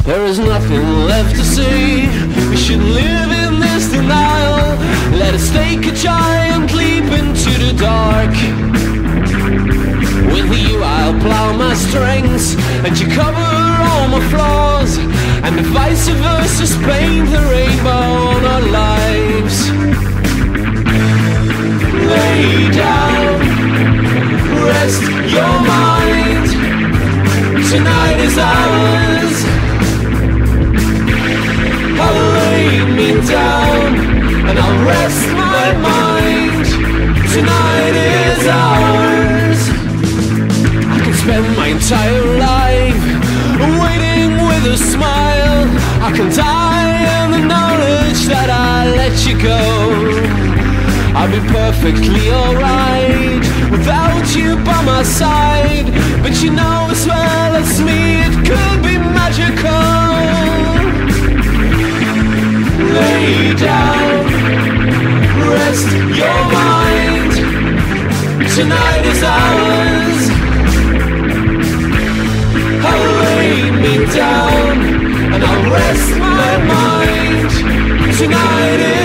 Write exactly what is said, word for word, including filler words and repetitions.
There is nothing left to see. We should live in this denial. Let us take a giant leap into the dark. With you I'll plow my strengths, and you cover all my flaws, and the vice versa paint the rainbow on our lives. Lay down, rest your mind. Tonight is ours. I'll lay me down and I'll rest my mind. Tonight is ours. I can spend my entire life waiting with a smile. I can die in the knowledge that I let you go. I'll be perfectly alright without you by my side. But you know as well as me it could be magical. Lay down, rest your mind. Tonight is ours. I'll lay me down and I'll rest my mind. Tonight is